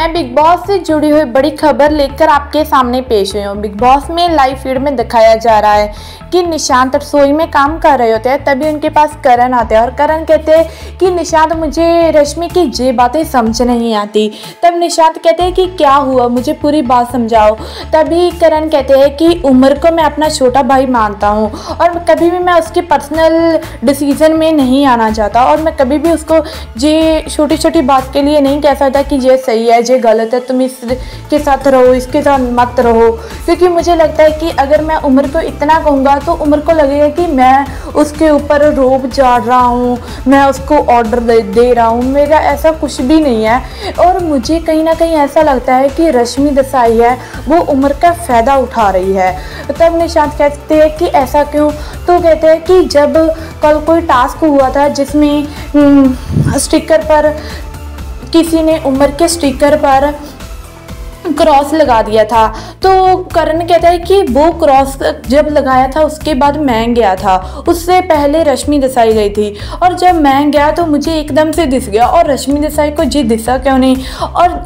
मैं big boss से जुड़ी हुई बड़ी खबर लेकर आपके सामने पेश हुई हूँ। बिग बॉस में लाइव फीड में दिखाया जा रहा है कि निशांत रसोई में काम कर रहे होते हैं, तभी उनके पास करण आते हैं और करण कहते हैं कि निशांत मुझे रश्मि की ये बातें समझ नहीं आती। तब निशांत कहते हैं कि क्या हुआ, मुझे पूरी बात समझाओ। तभी करण कहते हैं कि उमर को मैं अपना छोटा भाई मानता हूँ और कभी भी मैं उसके पर्सनल डिसीजन में नहीं आना चाहता और मैं कभी भी उसको ये छोटी छोटी बात के लिए नहीं कह सकता कि ये सही है ये गलत है, तुम इसके साथ रहो इसके साथ मत रहो। क्योंकि मुझे लगता है कि अगर मैं उमर को इतना कहूँगा तो उमर को लगेगा कि मैं उसके ऊपर रोब झाड़ रहा हूँ, मैं उसको ऑर्डर दे रहा हूँ। मेरा ऐसा कुछ भी नहीं है और मुझे कहीं ना कहीं ऐसा लगता है कि रश्मि देसाई है वो उमर का फ़ायदा उठा रही है। तब निशांत कहते हैं कि ऐसा क्यों, तो कहते हैं कि जब कल कोई टास्क हुआ था जिसमें स्टिकर पर किसी ने उमर के स्टिकर पर क्रॉस लगा दिया था, तो करण कहता है कि वो क्रॉस जब लगाया था उसके बाद मैं गया था, उससे पहले रश्मि देसाई गई थी और जब मैं गया तो मुझे एकदम से दिस गया और रश्मि देसाई को जी दिसा क्यों नहीं। और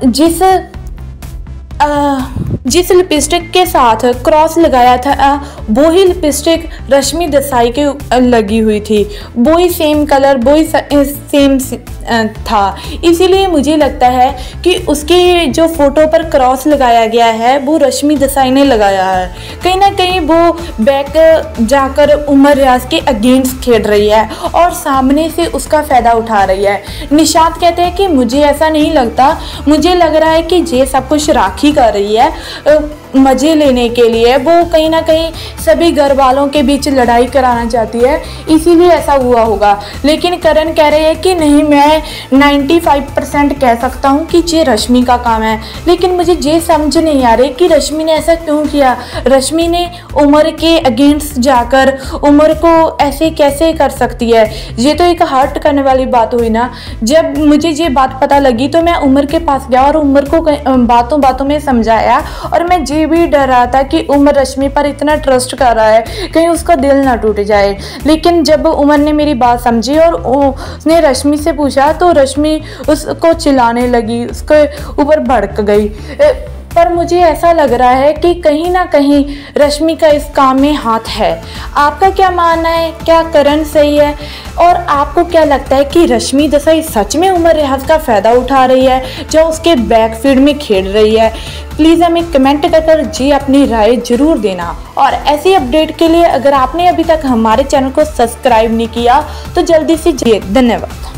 जिस लिपस्टिक के साथ क्रॉस लगाया था वो ही लिपस्टिक रश्मि देसाई के लगी हुई थी, वो ही सेम कलर वो ही सेम था। इसीलिए मुझे लगता है कि उसकी जो फोटो पर क्रॉस लगाया गया है वो रश्मि देसाई ने लगाया है। कहीं ना कहीं वो बैक जाकर उमर रियाज के अगेंस्ट खेल रही है और सामने से उसका फ़ायदा उठा रही है। निशांत कहते हैं कि मुझे ऐसा नहीं लगता, मुझे लग रहा है कि ये सब कुछ राखी कर रही है मज़े लेने के लिए, वो कहीं ना कहीं सभी घर वालों के बीच लड़ाई कराना चाहती है, इसीलिए ऐसा हुआ होगा। लेकिन करण कह रहे हैं कि नहीं, मैं 95% कह सकता हूँ कि ये रश्मि का काम है। लेकिन मुझे ये समझ नहीं आ रही कि रश्मि ने ऐसा क्यों किया। रश्मि ने उमर के अगेंस्ट जाकर उमर को ऐसे कैसे कर सकती है, ये तो एक हर्ट करने वाली बात हुई ना। जब मुझे ये बात पता लगी तो मैं उमर के पास गया और उमर को बातों बातों में समझाया और मैं ये भी डर रहा था कि उमर रश्मि पर इतना ट्रस्ट कर रहा है कहीं उसका दिल ना टूट जाए। लेकिन जब उमर ने मेरी बात समझी और उसने रश्मि से पूछा तो रश्मि उसको चिल्लाने लगी, उसके ऊपर भड़क गई। पर मुझे ऐसा लग रहा है कि कहीं ना कहीं रश्मि का इस काम में हाथ है। आपका क्या मानना है, क्या करण सही है और आपको क्या लगता है कि रश्मि देसाई सच में उमर रियाज का फ़ायदा उठा रही है जो उसके बैक फीड में खेल रही है? प्लीज़ हमें कमेंट कर जी अपनी राय ज़रूर देना। और ऐसी अपडेट के लिए अगर आपने अभी तक हमारे चैनल को सब्सक्राइब नहीं किया तो जल्दी से जी। धन्यवाद।